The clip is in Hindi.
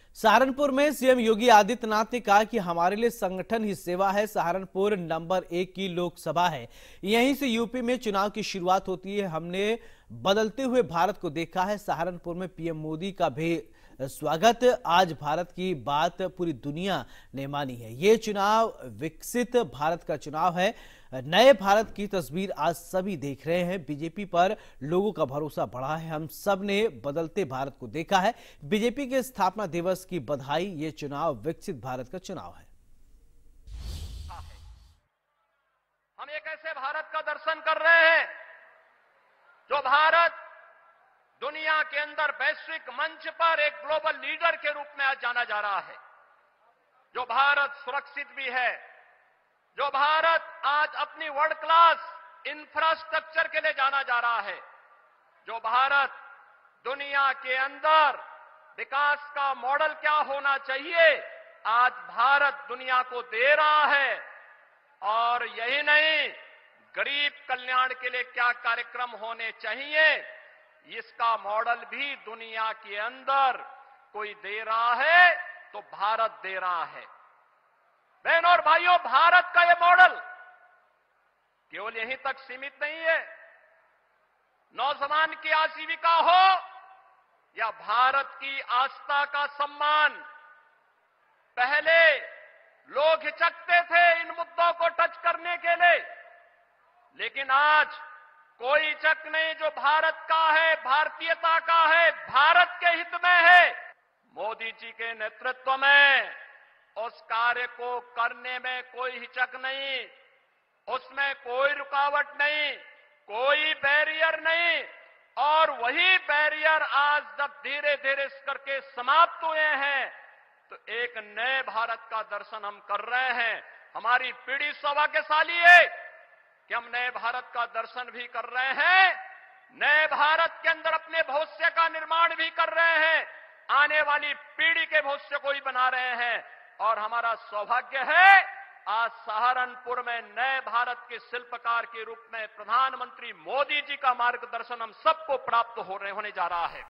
सहारनपुर में सीएम योगी आदित्यनाथ ने कहा कि हमारे लिए संगठन ही सेवा है। सहारनपुर नंबर 1 की लोकसभा है, यहीं से यूपी में चुनाव की शुरुआत होती है। हमने बदलते हुए भारत को देखा है। सहारनपुर में पीएम मोदी का भी स्वागत। आज भारत की बात पूरी दुनिया ने मानी है। ये चुनाव विकसित भारत का चुनाव है। नए भारत की तस्वीर आज सभी देख रहे हैं। बीजेपी पर लोगों का भरोसा बढ़ा है। हम सब ने बदलते भारत को देखा है। बीजेपी के स्थापना दिवस की बधाई। ये चुनाव विकसित भारत का चुनाव है। हम एक ऐसे भारत का दर्शन कर रहे हैं जो भारत दुनिया के अंदर वैश्विक मंच पर एक ग्लोबल लीडर के रूप में आज जाना जा रहा है। जो भारत सुरक्षित भी है, जो भारत आज अपनी वर्ल्ड क्लास इंफ्रास्ट्रक्चर के लिए जाना जा रहा है, जो भारत दुनिया के अंदर विकास का मॉडल क्या होना चाहिए, आज भारत दुनिया को दे रहा है। और यही नहीं, गरीब कल्याण के लिए क्या कार्यक्रम होने चाहिए, इसका मॉडल भी दुनिया के अंदर कोई दे रहा है तो भारत दे रहा है। बहनों और भाइयों, भारत का यह मॉडल केवल यहीं तक सीमित नहीं है। नौजवान की आजीविका हो या भारत की आस्था का सम्मान, पहले लोग हिचकते थे इन मुद्दों को टच करने के लिए, लेकिन आज कोई हिचक नहीं। जो भारत का है, भारतीयता का है, भारत के हित में है। मोदी जी के नेतृत्व में उस कार्य को करने में कोई हिचक नहीं, उसमें कोई रुकावट नहीं, कोई बैरियर नहीं। और वही बैरियर आज जब धीरे धीरे करके समाप्त हुए हैं तो एक नए भारत का दर्शन हम कर रहे हैं। हमारी पीढ़ी सौभाग्यशाली है कि हम नए भारत का दर्शन भी कर रहे हैं, नए भारत के अंदर अपने भविष्य का निर्माण भी कर रहे हैं, आने वाली पीढ़ी के भविष्य को भी बना रहे हैं। और हमारा सौभाग्य है आज सहारनपुर में नए भारत के शिल्पकार के रूप में प्रधानमंत्री मोदी जी का मार्गदर्शन हम सबको प्राप्त होने जा रहा है।